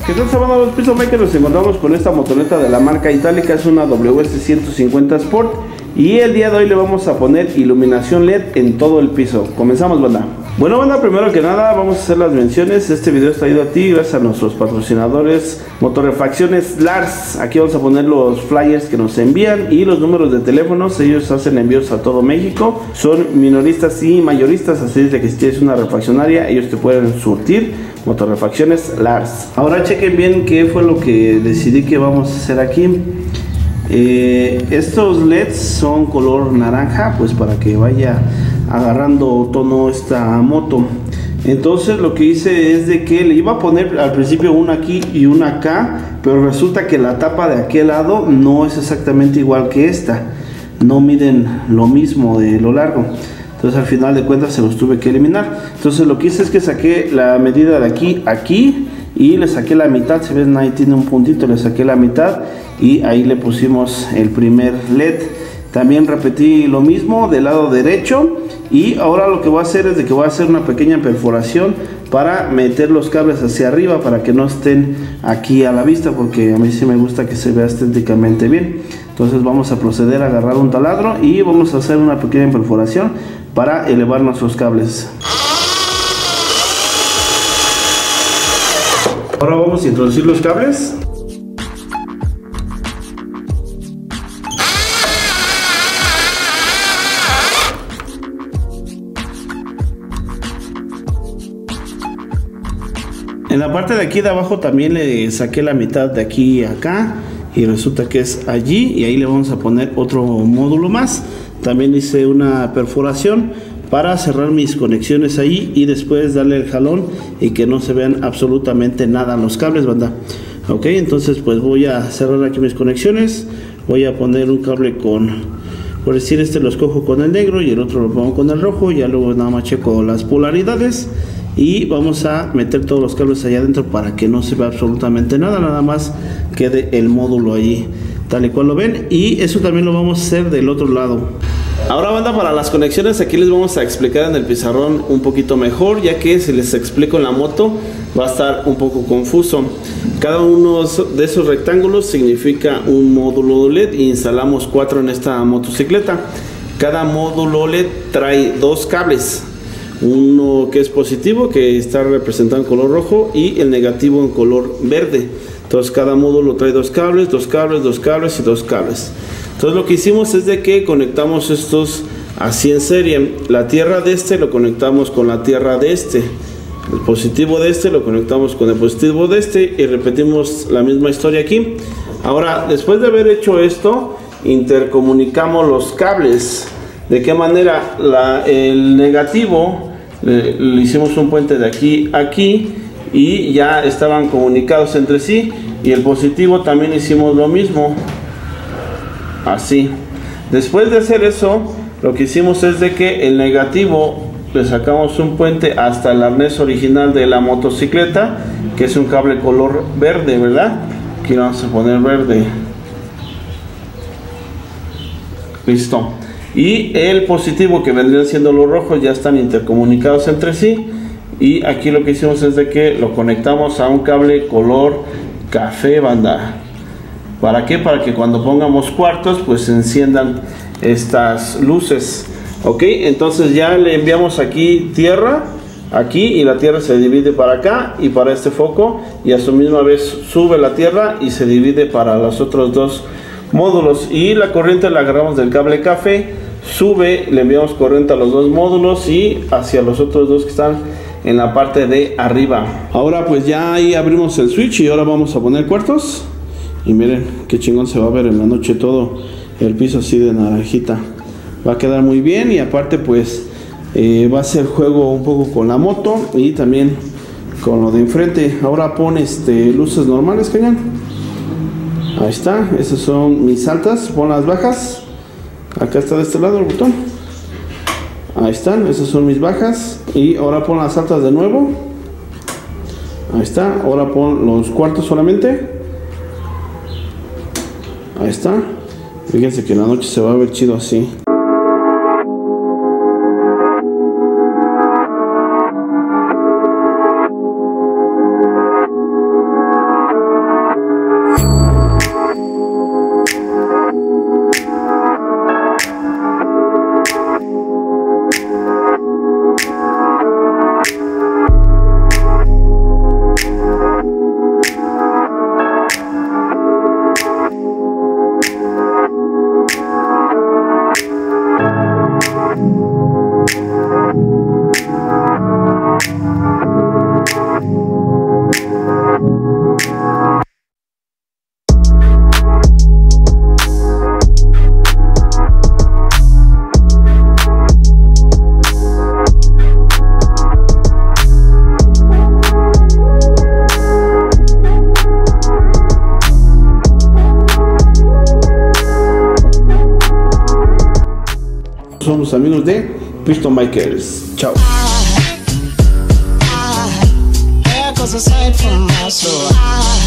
¿Qué tal, sábado los Piso Makers? Nos encontramos con esta motoneta de la marca Itálica, es una WS150 Sport. Y el día de hoy le vamos a poner iluminación LED en todo el piso. Comenzamos, banda. Bueno, banda, primero que nada vamos a hacer las menciones. Este video está traído a ti gracias a nuestros patrocinadores Motorrefacciones Lars. Aquí vamos a poner los flyers que nos envían y los números de teléfonos. Ellos hacen envíos a todo México. Son minoristas y mayoristas, así es de que si tienes una refaccionaria, ellos te pueden surtir. Motorrefacciones Lars. Ahora chequen bien qué fue lo que decidí que vamos a hacer aquí. Estos LEDs son color naranja, pues para que vaya agarrando tono esta moto. Entonces lo que hice es de que le iba a poner al principio una aquí y una acá, pero resulta que la tapa de aquel lado no es exactamente igual que esta, no miden lo mismo de lo largo. Entonces al final de cuentas se los tuve que eliminar. Entonces lo que hice es que saqué la medida de aquí a aquí y le saqué la mitad. Si ven, ahí tiene un puntito, le saqué la mitad y ahí le pusimos el primer LED. También repetí lo mismo del lado derecho. Y ahora lo que voy a hacer es de que voy a hacer una pequeña perforación para meter los cables hacia arriba, para que no estén aquí a la vista, porque a mí sí me gusta que se vea estéticamente bien. Entonces vamos a proceder a agarrar un taladro y vamos a hacer una pequeña perforación para elevar nuestros cables. Ahora vamos a introducir los cables. En la parte de aquí de abajo también le saqué la mitad de aquí a acá y resulta que es allí, y ahí le vamos a poner otro módulo más. También hice una perforación para cerrar mis conexiones ahí y después darle el jalón y que no se vean absolutamente nada los cables, banda. Ok, entonces pues voy a cerrar aquí mis conexiones. Voy a poner un cable con, por decir, este lo escojo con el negro y el otro lo pongo con el rojo. Ya luego nada más checo las polaridades y vamos a meter todos los cables allá adentro para que no se vea absolutamente nada, nada más quede el módulo allí tal y cual lo ven. Y eso también lo vamos a hacer del otro lado. Ahora, banda, para las conexiones aquí les vamos a explicar en el pizarrón un poquito mejor, ya que si les explico en la moto va a estar un poco confuso. Cada uno de esos rectángulos significa un módulo LED y instalamos 4 en esta motocicleta. Cada módulo LED trae 2 cables. Uno que es positivo, que está representado en color rojo, y el negativo en color verde. Entonces cada módulo trae 2 cables, 2 cables, 2 cables y 2 cables. Entonces lo que hicimos es de que conectamos estos así en serie. La tierra de este lo conectamos con la tierra de este. El positivo de este lo conectamos con el positivo de este y repetimos la misma historia aquí. Ahora, después de haber hecho esto, intercomunicamos los cables. ¿De qué manera? El negativo le hicimos un puente de aquí a aquí y ya estaban comunicados entre sí, y el positivo también hicimos lo mismo, así. Después de hacer eso, lo que hicimos es de que el negativo le sacamos un puente hasta el arnés original de la motocicleta, que es un cable color verde, ¿verdad? Aquí vamos a poner verde. Listo. Y el positivo, que vendrían siendo los rojos, ya están intercomunicados entre sí. Y aquí lo que hicimos es de que lo conectamos a un cable color café, banda. ¿Para qué? Para que cuando pongamos cuartos pues se enciendan estas luces. Ok, entonces ya le enviamos aquí tierra, aquí, y la tierra se divide para acá y para este foco, y a su misma vez sube la tierra y se divide para los otros 2 módulos. Y la corriente la agarramos del cable café, sube, le enviamos corriente a los 2 módulos y hacia los otros 2 que están en la parte de arriba. Ahora pues ya ahí abrimos el switch y ahora vamos a poner cuartos. Y miren qué chingón se va a ver en la noche todo el piso así de naranjita. Va a quedar muy bien, y aparte pues va a ser juego un poco con la moto y también con lo de enfrente. Ahora pon luces normales, cañón. Ahí está, esas son mis altas. Pon las bajas. Acá está de este lado el botón. Ahí están, esas son mis bajas. Y ahora pon las altas de nuevo. Ahí está, ahora pon los cuartos solamente. Ahí está. Fíjense que en la noche se va a ver chido así. somos amigos de Piston Bikers. Chao. There goes a sight from my soul.